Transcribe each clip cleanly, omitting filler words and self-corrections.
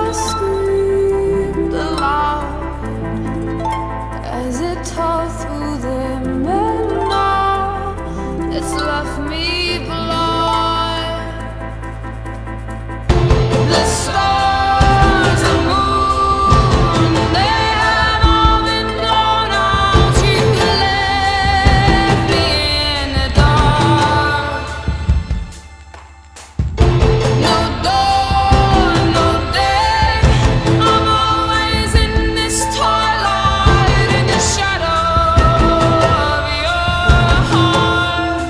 screamed aloud as it tore through the midnight. It's left me blind. The stars, the moon, they have all been blown out. You left me in the dark. No dawn, no day, I'm always in this twilight, in the shadow of your heart.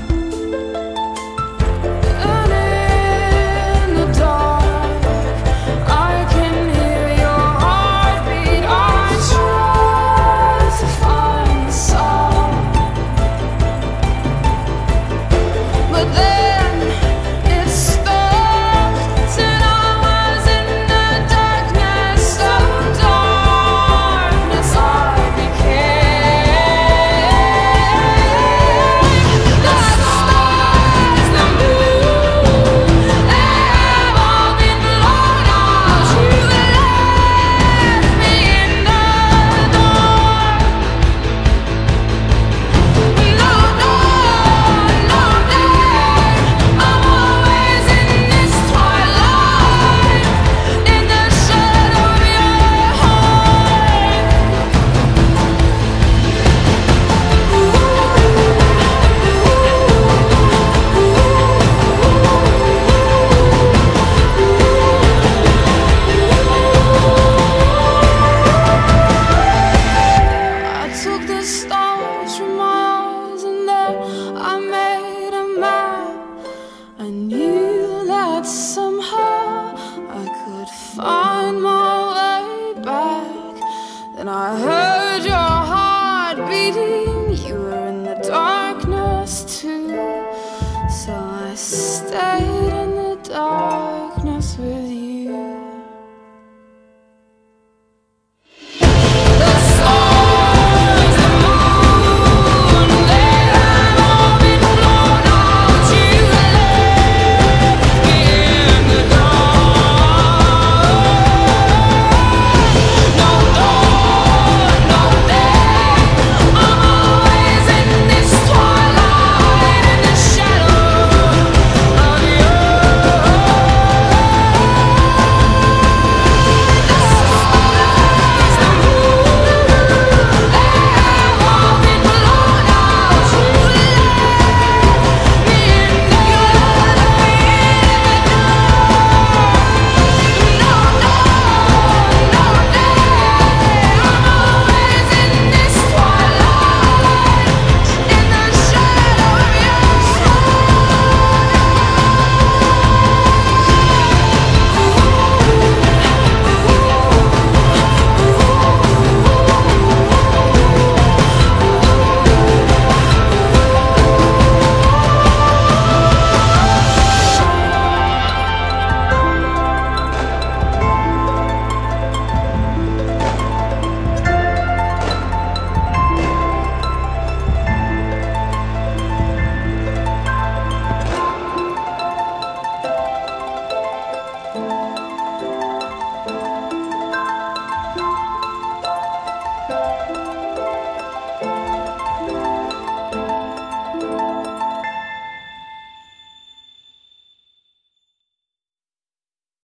And in the dark, I can hear your heartbeat. I try to find the sound, but then it stopped, and I was in the darkness of darkness. I became the stars, the moon, they have all been blown out. You left me in the dark. No dawn, no day, I'm always in this twilight, in the shadow of your heart. I took the stars from my eyes, and then I made a map. I knew that